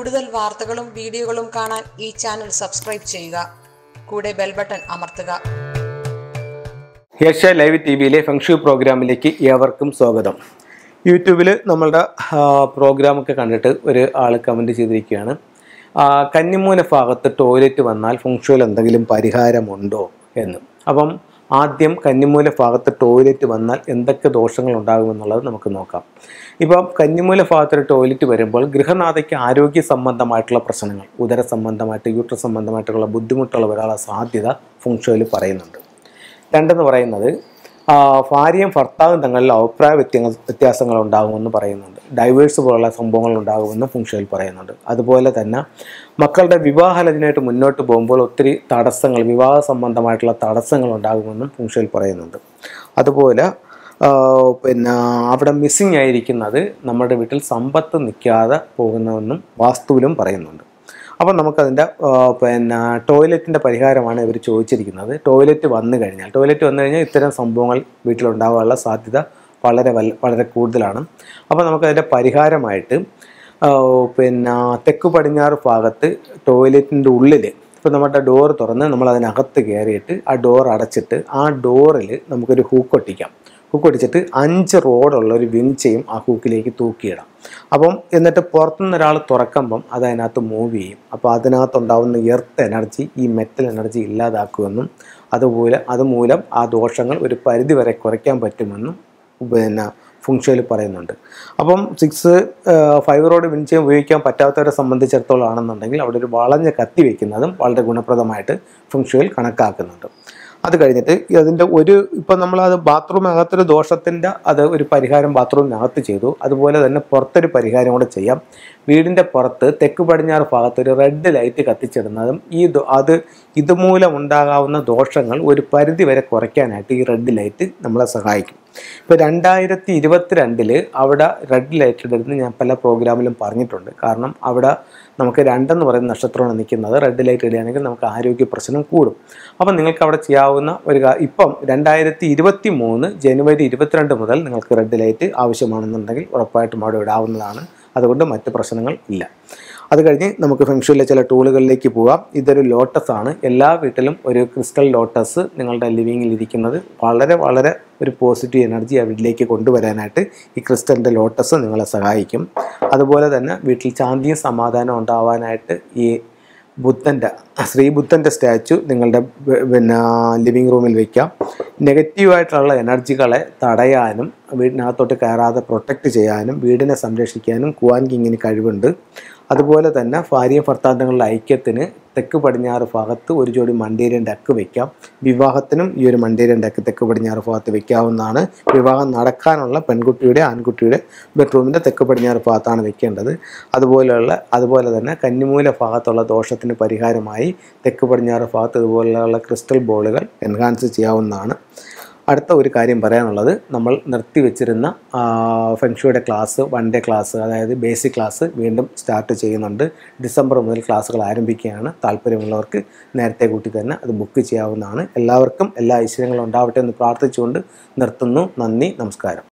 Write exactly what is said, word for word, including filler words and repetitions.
കൂടുതൽ വാർത്തകളും വീഡിയോകളും കാണാൻ ഈ ചാനൽ സബ്സ്ക്രൈബ് ചെയ്യുക. കൂടെ ബെൽ ബട്ടൺ അമർത്തുക. ഏഷ്യ ലൈവ് ടി വിയിലെ ഫെങ് ഷൂയ് പ്രോഗ്രാമിലേക്ക് ഏവർക്കും സ്വാഗതം. യൂട്യൂബിൽ നമ്മളുടെ പ്രോഗ്രാമൊക്കെ കണ്ടിട്ട് ഒരു ആൾ കമൻറ്റ് ചെയ്തിരിക്കുകയാണ്, കന്നിമൂല ഭാഗത്ത് ടോയ്ലറ്റ് വന്നാൽ ഫെങ് ഷൂയിൽ എന്തെങ്കിലും പരിഹാരമുണ്ടോ എന്ന്. അപ്പം ആദ്യം കന്നിമൂല ഭാഗത്ത് ടോയ്ലറ്റ് വന്നാൽ എന്തൊക്കെ ദോഷങ്ങൾ ഉണ്ടാകുമെന്നുള്ളത് നമുക്ക് നോക്കാം. ഇപ്പം കന്നിമൂല ഭാഗത്തൊരു ടോയ്ലറ്റ് വരുമ്പോൾ ഗൃഹനാഥയ്ക്ക് ആരോഗ്യ സംബന്ധമായിട്ടുള്ള പ്രശ്നങ്ങൾ, ഉദര സംബന്ധമായിട്ട് യൂട്രസ് സംബന്ധമായിട്ടുള്ള ബുദ്ധിമുട്ടുകൾ വരാനുള്ള സാധ്യത ഫെങ് ഷൂയിൽ പറയുന്നുണ്ട്. രണ്ടെന്ന് പറയുന്നത് ഭാര്യയും ഭർത്താവും തങ്ങളിൽ അഭിപ്രായ വ്യത്യാ വ്യത്യാസങ്ങൾ ഉണ്ടാകുമെന്ന് പറയുന്നുണ്ട്. ഡൈവേഴ്സ് പോലുള്ള സംഭവങ്ങൾ ഉണ്ടാകുമെന്ന് ഫെങ് ഷൂയിൽ പറയുന്നുണ്ട്. അതുപോലെ തന്നെ മക്കളുടെ വിവാഹാലോചനയായിട്ട് മുന്നോട്ട് പോകുമ്പോൾ ഒത്തിരി തടസ്സങ്ങൾ, വിവാഹ സംബന്ധമായിട്ടുള്ള തടസ്സങ്ങൾ ഉണ്ടാകുമെന്നും ഫെങ് ഷൂയിൽ പറയുന്നുണ്ട്. അതുപോലെ പിന്നെ അവിടെ മിസ്സിങ് ആയിരിക്കുന്നത് നമ്മുടെ വീട്ടിൽ സമ്പത്ത് നിൽക്കാതെ പോകുന്നതെന്നും വാസ്തുവിലും പറയുന്നുണ്ട്. അപ്പം നമുക്കതിൻ്റെ പിന്നെ ടോയ്ലറ്റിൻ്റെ പരിഹാരമാണ് ഇവർ ചോദിച്ചിരിക്കുന്നത്. ടോയ്ലറ്റ് വന്നു കഴിഞ്ഞാൽ ടോയ്ലറ്റ് വന്നു കഴിഞ്ഞാൽ ഇത്തരം സംഭവങ്ങൾ വീട്ടിലുണ്ടാകാനുള്ള സാധ്യത വളരെ വളരെ കൂടുതലാണ്. അപ്പോൾ നമുക്കതിൻ്റെ പരിഹാരമായിട്ട് പിന്നെ തെക്ക് പടിഞ്ഞാറ് ഭാഗത്ത് ടോയ്ലറ്റിൻ്റെ ഉള്ളിൽ ഇപ്പോൾ നമ്മുടെ ഡോർ തുറന്ന് നമ്മൾ അതിനകത്ത് കയറിയിട്ട് ആ ഡോർ അടച്ചിട്ട് ആ ഡോറിൽ നമുക്കൊരു ഹൂക്ക് ഒട്ടിക്കാം. ഹൂക്ക് ഒട്ടിച്ചിട്ട് അഞ്ച് റോഡുള്ള ഒരു വിൻചയും ആ ഹൂക്കിലേക്ക് തൂക്കിയിടാം. അപ്പം എന്നിട്ട് പുറത്തുനിന്ന് ഒരാൾ തുറക്കുമ്പം അത് അതിനകത്ത് മൂവ് ചെയ്യും. അപ്പോൾ അതിനകത്തുണ്ടാകുന്ന എർത്ത് എനർജി ഈ മെറ്റൽ എനർജി ഇല്ലാതാക്കുമെന്നും അതുപോലെ അതുമൂലം ആ ദോഷങ്ങൾ ഒരു പരിധി വരെ കുറയ്ക്കാൻ പറ്റുമെന്നും പിന്നെ ഫെങ് ഷൂയിൽ പറയുന്നുണ്ട്. അപ്പം സിക്സ് ഫൈവ് റോഡ് വിൻചയം ഉപയോഗിക്കാൻ പറ്റാത്തവരെ സംബന്ധിച്ചിടത്തോളം ആണെന്നുണ്ടെങ്കിൽ അവിടെ ഒരു വളഞ്ഞ കത്തി വയ്ക്കുന്നതും വളരെ ഗുണപ്രദമായിട്ട് ഫെങ് ഷൂയിൽ കണക്കാക്കുന്നുണ്ട്. അത് കഴിഞ്ഞിട്ട് അതിൻ്റെ ഒരു ഇപ്പം നമ്മളത് ബാത്റൂമിനകത്തൊരു ദോഷത്തിൻ്റെ അത് ഒരു പരിഹാരം ബാത്റൂമിനകത്ത് ചെയ്തു. അതുപോലെ തന്നെ പുറത്തൊരു പരിഹാരം കൂടെ ചെയ്യാം. വീടിൻ്റെ പുറത്ത് തെക്ക് പടിഞ്ഞാറ് ഭാഗത്ത് ഒരു റെഡ് ലൈറ്റ് കത്തിച്ചിടുന്നതും ഈ അത് ഇതുമൂലം ഉണ്ടാകാവുന്ന ദോഷങ്ങൾ ഒരു പരിധി വരെ കുറയ്ക്കാനായിട്ട് ഈ റെഡ് ലൈറ്റ് നമ്മളെ സഹായിക്കും. ഇപ്പോൾ രണ്ടായിരത്തി ഇരുപത്തി രണ്ടില് അവിടെ റെഡ് ലൈറ്റ് ഇടുന്നത് ഞാൻ പല പ്രോഗ്രാമിലും പറഞ്ഞിട്ടുണ്ട്. കാരണം അവിടെ നമുക്ക് രണ്ടെന്ന് പറയുന്ന നക്ഷത്രമാണ് നിൽക്കുന്നത്. റെഡ് ലൈറ്റ് ഇടുകയാണെങ്കിൽ നമുക്ക് ആരോഗ്യ പ്രശ്നം കൂടും. അപ്പം നിങ്ങൾക്ക് അവിടെ ചെയ്യാവുന്ന ഒരു ഇപ്പം രണ്ടായിരത്തി ഇരുപത്തി മൂന്ന് ജനുവരി ഇരുപത്തിരണ്ട് മുതൽ നിങ്ങൾക്ക് റെഡ് ലൈറ്റ് ആവശ്യമാണെന്നുണ്ടെങ്കിൽ ഉറപ്പായിട്ടും അവിടെ ഇടാവുന്നതാണ്. അതുകൊണ്ട് മറ്റ് പ്രശ്നങ്ങൾ ഇല്ല. അത് കഴിഞ്ഞ് നമുക്ക് ഫെങ് ഷൂയിലെ ചില ടൂളുകളിലേക്ക് പോകാം. ഇതൊരു ലോട്ടസ് ആണ്. എല്ലാ വീട്ടിലും ഒരു ക്രിസ്റ്റൽ ലോട്ടസ് നിങ്ങളുടെ ലിവിങ്ങിൽ ഇരിക്കുന്നത് വളരെ വളരെ ഒരു പോസിറ്റീവ് എനർജി ആ വീട്ടിലേക്ക് കൊണ്ടുവരാനായിട്ട് ഈ ക്രിസ്റ്റലിൻ്റെ ലോട്ടസ് നിങ്ങളെ സഹായിക്കും. അതുപോലെ തന്നെ വീട്ടിൽ ശാന്തിയും സമാധാനവും ഉണ്ടാവാനായിട്ട് ഈ ബുദ്ധൻ്റെ ശ്രീബുദ്ധൻ്റെ സ്റ്റാച്ചു നിങ്ങളുടെ പിന്നെ ലിവിങ് റൂമിൽ വയ്ക്കാം. നെഗറ്റീവായിട്ടുള്ള എനർജികളെ തടയാനും വീടിനകത്തോട്ട് കയറാതെ പ്രൊട്ടക്റ്റ് ചെയ്യാനും വീടിനെ സംരക്ഷിക്കാനും കുവാൻ കിങ്ങിന് കഴിവുണ്ട്. അതുപോലെ തന്നെ ഭാര്യയും ഭർത്താന്തങ്ങളുടെ ഐക്യത്തിന് തെക്ക് പടിഞ്ഞാറ് ഭാഗത്ത് ഒരു ജോഡി മണ്ടേരിയൻ ഡക്ക് വയ്ക്കാം. വിവാഹത്തിനും ഈ ഒരു മണ്ടേരിയൻ ഡക്ക് തെക്ക് പടിഞ്ഞാറ് ഭാഗത്ത് വയ്ക്കാവുന്നതാണ്. വിവാഹം നടക്കാനുള്ള പെൺകുട്ടിയുടെ ആൺകുട്ടിയുടെ ബെഡ്റൂമിൻ്റെ തെക്ക് പടിഞ്ഞാറ് ഭാഗത്താണ് വെക്കേണ്ടത്. അതുപോലെയുള്ള അതുപോലെ തന്നെ കന്നിമൂല ഭാഗത്തുള്ള ദോഷത്തിന് പരിഹാരമായി തെക്ക് പടിഞ്ഞാറ് ഭാഗത്ത് ഇതുപോലെയുള്ള ക്രിസ്റ്റൽ ബോളുകൾ എൻഹാൻസ് ചെയ്യാവുന്നതാണ്. അടുത്ത ഒരു കാര്യം പറയാനുള്ളത്, നമ്മൾ നിർത്തി വെച്ചിരുന്ന ഫെങ് ഷൂയുടെ ക്ലാസ് വൺ ഡേ ക്ലാസ്, അതായത് ബേസിക് ക്ലാസ് വീണ്ടും സ്റ്റാർട്ട് ചെയ്യുന്നുണ്ട്. ഡിസംബർ മുതൽ ക്ലാസ്സുകൾ ആരംഭിക്കുകയാണ്. താല്പര്യമുള്ളവർക്ക് നേരത്തെ കൂട്ടി തന്നെ അത് ബുക്ക് ചെയ്യാവുന്നതാണ്. എല്ലാവർക്കും എല്ലാ ഐശ്വര്യങ്ങളും ഉണ്ടാവട്ടെ എന്ന് പ്രാർത്ഥിച്ചുകൊണ്ട് നിർത്തുന്നു. നന്ദി, നമസ്കാരം.